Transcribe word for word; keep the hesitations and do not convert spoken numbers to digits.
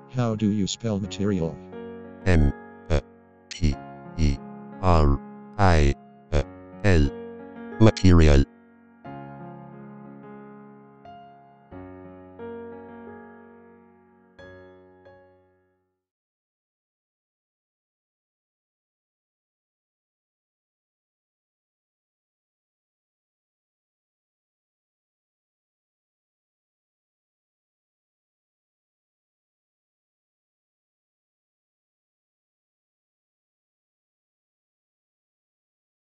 How do you spell material? M A T E R I A L. Material.